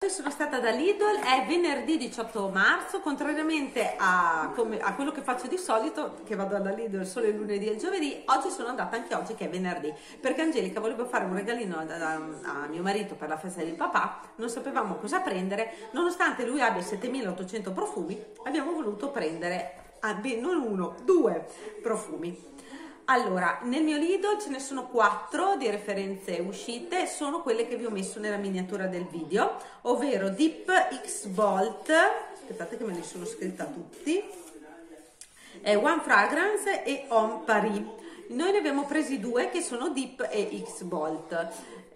Oggi sono stata da Lidl, è venerdì 18 marzo, contrariamente a quello che faccio di solito, che vado alla Lidl solo il lunedì e il giovedì. Oggi sono andata anche oggi che è venerdì, perché Angelica voleva fare un regalino a mio marito per la festa di papà, non sapevamo cosa prendere, nonostante lui abbia 7800 profumi, abbiamo voluto prendere non uno, due profumi. Allora, nel mio Lidl ce ne sono 4 di referenze uscite, sono quelle che vi ho messo nella miniatura del video, ovvero Deep X Volt, aspettate che me li sono scritta tutti, One Fragrance e Homme Paris. Noi ne abbiamo presi 2 che sono Deep e X Volt.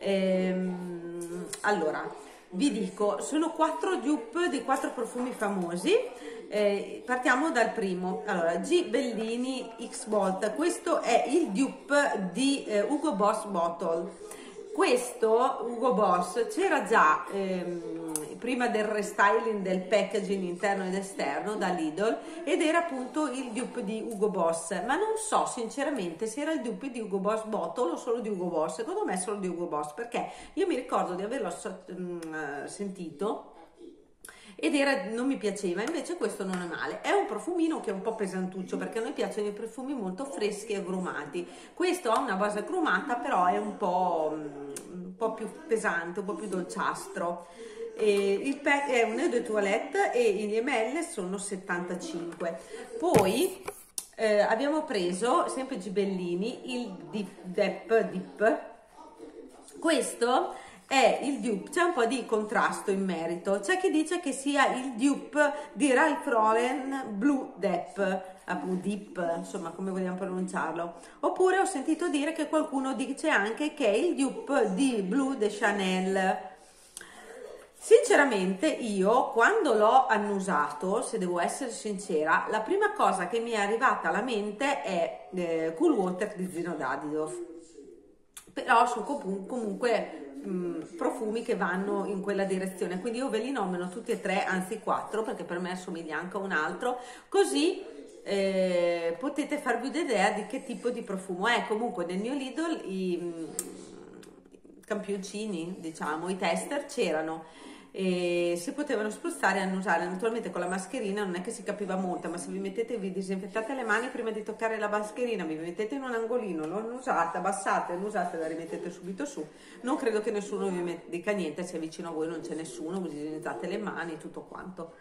Allora, vi dico, sono 4 dupe di 4 profumi famosi. Partiamo dal primo. Allora, G. Bellini X Volt, questo è il dupe di Hugo Boss Bottle. Questo Hugo Boss c'era già prima del restyling del packaging interno ed esterno da Lidl, ed era appunto il dupe di Hugo Boss, ma non so sinceramente se era il dupe di Hugo Boss Bottle o solo di Hugo Boss. Secondo me è solo di Hugo Boss, perché io mi ricordo di averlo sentito ed non mi piaceva. Invece questo non è male, è un profumino che è un po' pesantuccio, perché a noi piacciono i profumi molto freschi e agrumati. Questo ha una base agrumata, però è un po' più pesante, un po' più dolciastro. Il pack è un eau de toilette e gli ml sono 75. Poi abbiamo preso sempre Gibellini il Deep. Questo è il dupe, c'è un po' di contrasto in merito, c'è chi dice che sia il dupe di Ralph Lauren Blue Deep, insomma come vogliamo pronunciarlo, oppure ho sentito dire che qualcuno dice anche che è il dupe di Blue de Chanel. Sinceramente io quando l'ho annusato, se devo essere sincera, la prima cosa che mi è arrivata alla mente è Cool Water di Zino Davidoff, però sono comunque profumi che vanno in quella direzione, quindi io ve li nomino tutti e 3, anzi 4, perché per me assomiglia anche a un altro, così potete farvi un'idea di che tipo di profumo è. Comunque nel mio Lidl i campioncini, diciamo, i tester c'erano e si potevano spruzzare e annusare. Naturalmente con la mascherina non è che si capiva molto, ma se vi disinfettate le mani prima di toccare la mascherina, vi mettete in un angolino, lo annusate, abbassate, annusate e la rimettete subito su, non credo che nessuno vi dica niente. Se vicino a voi non c'è nessuno, vi disinfettate le mani, tutto quanto,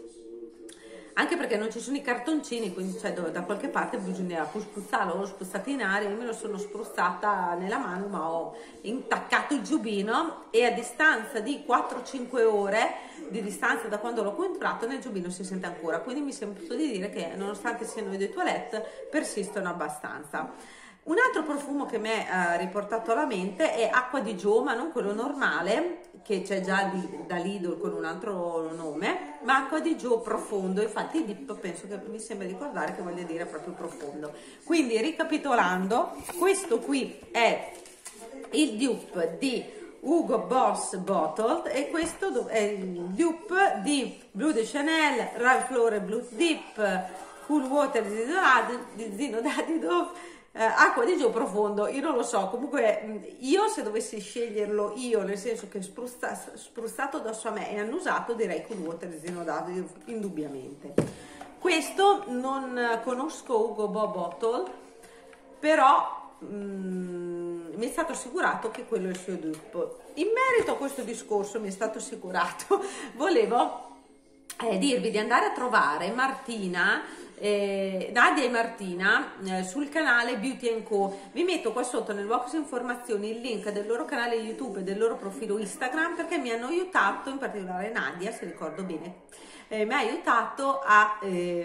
anche perché non ci sono i cartoncini, quindi cioè, da qualche parte bisogna spruzzarlo. L'ho spruzzata in aria, io me lo sono spruzzata nella mano, ma ho intaccato il giubbino e a distanza di 4-5 ore di distanza da quando l'ho comprato, nel giubbino si sente ancora, quindi mi sembra di dire che nonostante siano i due toilette persistono abbastanza. Un altro profumo che mi è riportato alla mente è Acqua di Gio, ma non quello normale, che c'è già da Lidl con un altro nome, ma Acqua di Gio profondo. Infatti il dip penso che mi sembra ricordare che voglia dire proprio profondo. Quindi ricapitolando, questo qui è il dupe di Hugo Boss Bottled e questo è il dupe di Blue de Chanel, Ralph Lauren Blue Deep, Cool Water di Zino Davidoff, Acqua di Gio profondo. Io non lo so, comunque io se dovessi sceglierlo io, nel senso che spruzzato addosso a me e annusato, direi Cool Water di Zino Davidoff indubbiamente. Questo non conosco Hugo Boss Bottle, però mi è stato assicurato che quello è il suo dupe. In merito a questo discorso mi è stato assicurato, volevo dirvi di andare a trovare Nadia e Martina sul canale Beauty & Co. Vi metto qua sotto nel box informazioni il link del loro canale YouTube e del loro profilo Instagram, perché mi hanno aiutato, in particolare Nadia, se ricordo bene, mi ha aiutato a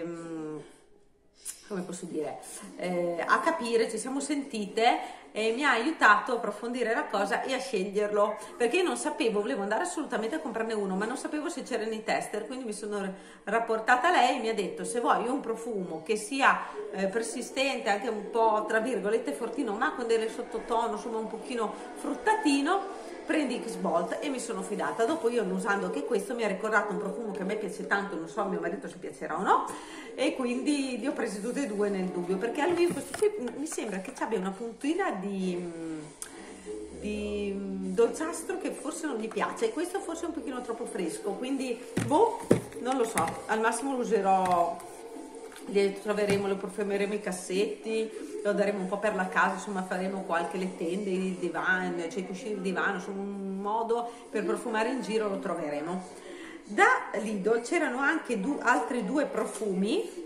come posso dire, a capire, ci siamo sentite e mi ha aiutato a approfondire la cosa e a sceglierlo, perché io non sapevo, volevo andare assolutamente a comprarne uno, ma non sapevo se c'erano i tester, quindi mi sono rapportata a lei e mi ha detto: se vuoi un profumo che sia persistente, anche un po' tra virgolette fortino, ma con delle sottotono, insomma un pochino fruttatino, prendi X Volt, e mi sono fidata. Dopo io, usando anche questo, mi ha ricordato un profumo che a me piace tanto, non so a mio marito se piacerà o no, e quindi li ho presi tutti e due nel dubbio, perché a lui questo qui mi sembra che abbia una puntina dolciastro che forse non gli piace, e questo forse è un pochino troppo fresco, quindi boh, non lo so, al massimo lo userò, lo profumeremo i cassetti, lo daremo un po' per la casa, insomma faremo qualche le tende, il divano, cioè i cuscini di divano, insomma un modo per profumare in giro lo troveremo. Da Lidl c'erano anche altri due profumi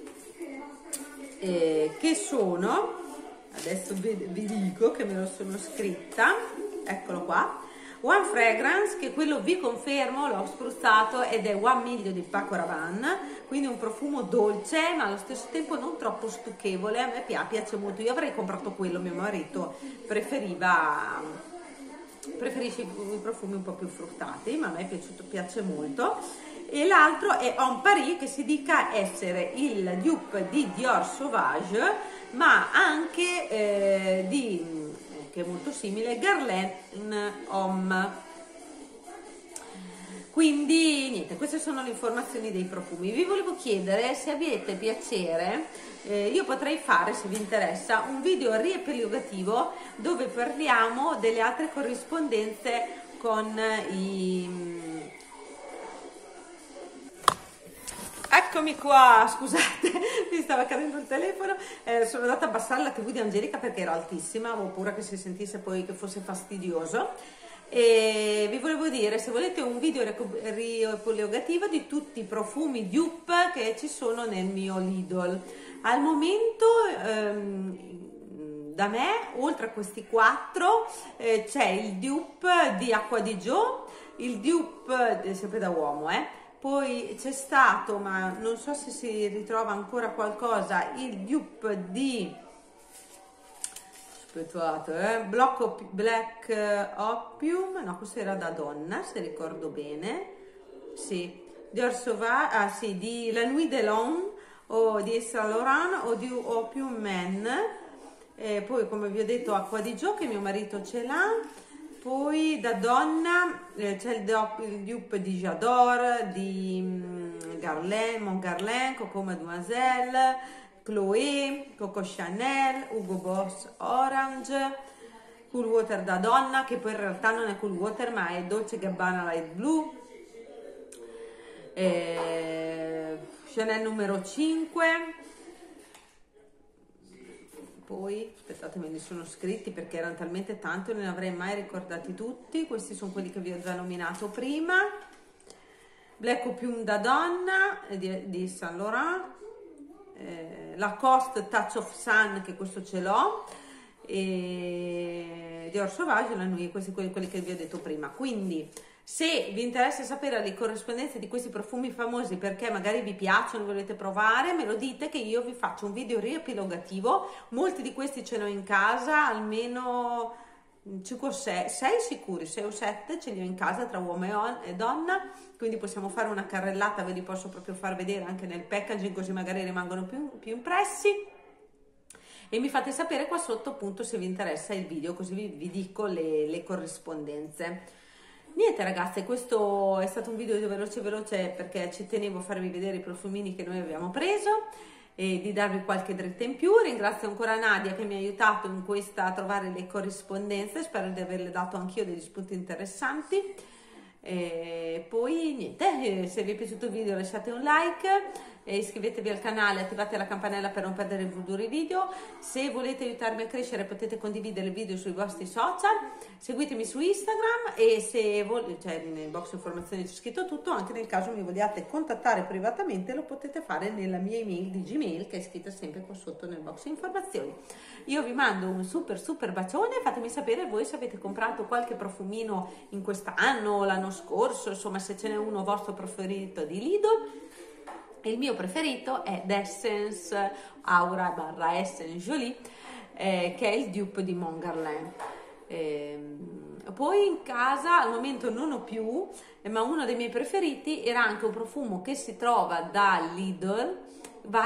che sono, adesso vi dico che me lo sono scritta, eccolo qua, One Fragrance, che quello vi confermo, l'ho spruzzato ed è One Miglio di Paco Rabanne, quindi un profumo dolce ma allo stesso tempo non troppo stucchevole, a me piace molto, io avrei comprato quello, mio marito preferisce i profumi un po' più fruttati, ma a me piace molto. E l'altro è En Paris, che si dica essere il dupe di Dior Sauvage, ma anche che è molto simile, Guerlain Homme. Quindi niente, queste sono le informazioni dei profumi. Vi volevo chiedere se avete piacere, io potrei fare, se vi interessa, un video riepilogativo dove parliamo delle altre corrispondenze con Eccomi qua, scusate, mi stava cadendo il telefono, sono andata a abbassare la TV di Angelica perché era altissima, avevo paura che si sentisse poi che fosse fastidioso. E vi volevo dire, se volete un video riepilogativo di tutti i profumi dupe che ci sono nel mio Lidl. Al momento da me, oltre a questi 4, c'è il dupe di Acqua di Gio, il dupe sempre da uomo, poi c'è stato, ma non so se si ritrova ancora qualcosa, il dupe di, aspettate, Black Opium, no, questo era da donna, se ricordo bene, sì, Dior Sauvage, sì, di La Nuit de l'Homme, o di Saint Laurent, o di Opium Men, poi come vi ho detto Acqua di Gio, che mio marito ce l'ha. Poi da donna c'è il dupe di J'adore, di Mon Guerlain, Coco Mademoiselle, Chloé, Coco Chanel, Hugo Boss Orange, Cool Water da donna, che poi in realtà non è Cool Water ma è Dolce Gabbana Light Blue, Chanel numero 5. Poi aspettate, me li sono scritti perché erano talmente tanti, non ne avrei mai ricordati tutti. Questi sono quelli che vi ho già nominato prima. Black Opium da donna di Saint Laurent, Lacoste Touch of Sun, che questo ce l'ho, e Dior Sauvage, La Nuit, questi quelli che vi ho detto prima. Quindi se vi interessa sapere le corrispondenze di questi profumi famosi, perché magari vi piacciono, volete provare, me lo dite che io vi faccio un video riepilogativo. Molti di questi ce l'ho in casa, almeno 5 o 6 sicuri, 6 o 7 ce li ho in casa tra uomo e donna, quindi possiamo fare una carrellata, ve li posso proprio far vedere anche nel packaging, così magari rimangono più impressi. E mi fate sapere qua sotto appunto se vi interessa il video, così vi dico le corrispondenze. Niente ragazze, questo è stato un video veloce perché ci tenevo a farvi vedere i profumini che noi abbiamo preso e di darvi qualche dritta in più. Ringrazio ancora Nadia che mi ha aiutato in questa a trovare le corrispondenze, spero di averle dato anch'io degli spunti interessanti. E poi niente, se vi è piaciuto il video lasciate un like, iscrivetevi al canale, attivate la campanella per non perdere i futuri video. Se volete aiutarmi a crescere potete condividere il video sui vostri social, seguitemi su Instagram e se volete, nel box informazioni c'è scritto tutto, anche nel caso mi vogliate contattare privatamente lo potete fare nella mia email di Gmail che è scritta sempre qua sotto nel box informazioni. Io vi mando un super bacione, fatemi sapere voi se avete comprato qualche profumino in quest'anno o l'anno scorso, insomma se ce n'è uno vostro preferito di Lidl. Il mio preferito è D'Essence Aura / Essence Jolie, che è il dupe di Mon Guerlain. Poi in casa al momento non ho più, ma uno dei miei preferiti era anche un profumo che si trova da Lidl, da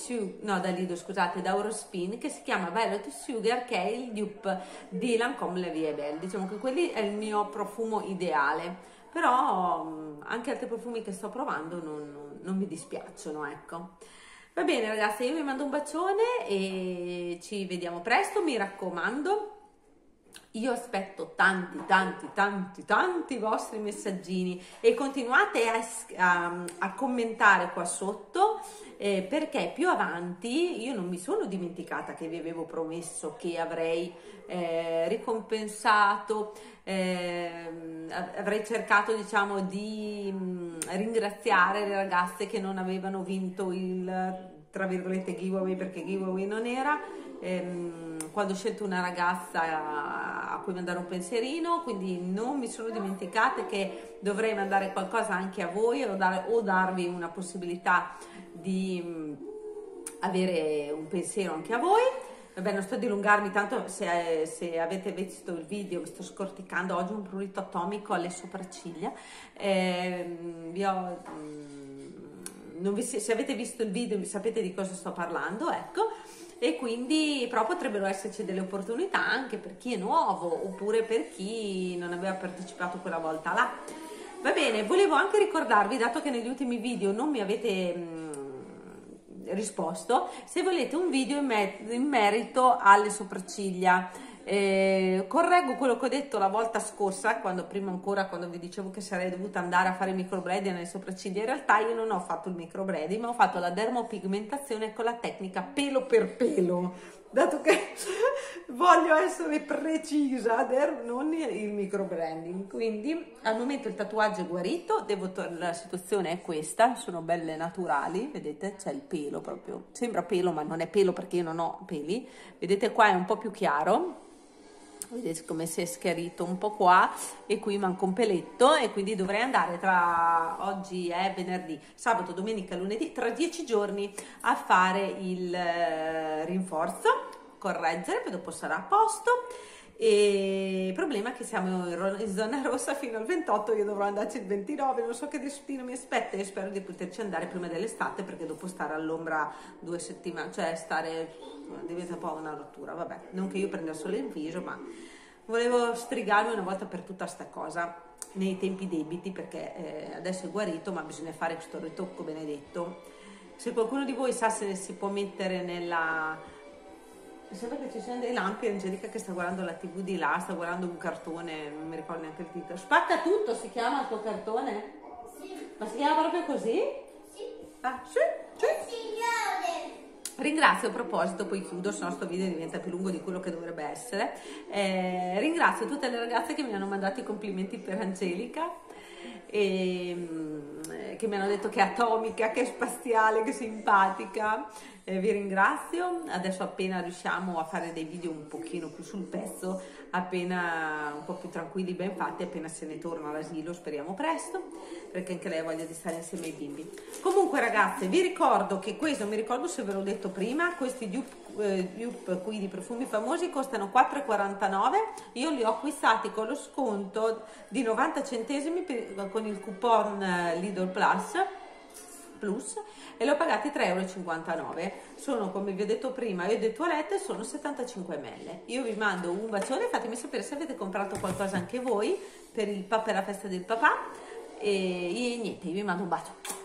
Eurospin, che si chiama Violet Sugar, che è il dupe di Lancôme La Vie est Belle. Diciamo che quelli è il mio profumo ideale, però anche altri profumi che sto provando non mi dispiacciono, ecco. Va bene ragazzi, io vi mando un bacione e ci vediamo presto, mi raccomando, Io aspetto tanti vostri messaggini e continuate a commentare qua sotto, perché più avanti io non mi sono dimenticata che vi avevo promesso che avrei ricompensato, avrei cercato, diciamo, di ringraziare le ragazze che non avevano vinto il, tra virgolette, giveaway, perché giveaway non era. Quando ho scelto una ragazza a cui mandare un pensierino, quindi non mi sono dimenticata che dovrei mandare qualcosa anche a voi o darvi una possibilità di avere un pensiero anche a voi. Vabbè, non sto a dilungarmi tanto, se avete visto il video, mi sto scorticando oggi un prurito atomico alle sopracciglia. Se avete visto il video sapete di cosa sto parlando, ecco. E quindi però potrebbero esserci delle opportunità anche per chi è nuovo oppure per chi non aveva partecipato quella volta là. Va bene, volevo anche ricordarvi, dato che negli ultimi video non mi avete risposto, se volete un video in merito alle sopracciglia. Correggo quello che ho detto la volta scorsa, quando vi dicevo che sarei dovuta andare a fare il microblading nelle sopracciglia. In realtà io non ho fatto il microblading, ma ho fatto la dermopigmentazione con la tecnica pelo per pelo, dato che voglio essere precisa, non il microblading. Quindi al momento il tatuaggio è guarito, la situazione è questa, sono belle naturali, vedete, c'è il pelo proprio, sembra pelo ma non è pelo perché io non ho peli, vedete qua è un po' più chiaro. Vedete come si è schiarito un po' qua e qui manca un peletto, e quindi dovrei andare oggi è venerdì, sabato, domenica, lunedì, tra 10 giorni a fare il rinforzo, correggere, poi dopo sarà a posto. E il problema è che siamo in zona rossa fino al 28, io dovrò andarci il 29, non so che destino mi aspetta, e spero di poterci andare prima dell'estate, perché dopo stare all'ombra 2 settimane, cioè diventa un po' una rottura. Vabbè, non che io prenda solo il viso, ma volevo strigarmi una volta per tutta sta cosa nei tempi debiti, perché adesso è guarito, ma bisogna fare questo ritocco benedetto. Se qualcuno di voi sa se si può mettere nella... Sembra che ci siano dei lampi. Angelica che sta guardando la TV di là, sta guardando un cartone, non mi ricordo neanche il titolo. Spacca tutto, si chiama il tuo cartone? Sì. Ma si chiama proprio così? Sì. Ah, sì? Sì. Ringrazio, a proposito, poi chiudo, se no sto video diventa più lungo di quello che dovrebbe essere. Ringrazio tutte le ragazze che mi hanno mandato i complimenti per Angelica, e che mi hanno detto che è atomica, che è spaziale, che è simpatica. Vi ringrazio. Adesso appena riusciamo a fare dei video un pochino più sul pezzo, appena un po' più tranquilli, ben fatti, appena se ne torna all'asilo, speriamo presto, perché anche lei ha voglia di stare insieme ai bimbi. Comunque ragazze, vi ricordo che questo, mi ricordo se ve l'ho detto prima, questi dupe qui di Profumi Famosi costano 4,49, io li ho acquistati con lo sconto di 90 centesimi con il coupon Lidl Plus, e l'ho pagati 3,59 euro. Sono, come vi ho detto prima, io di toilette, sono 75 ml. Io vi mando un bacione, fatemi sapere se avete comprato qualcosa anche voi per la festa del papà, e niente, io vi mando un bacio.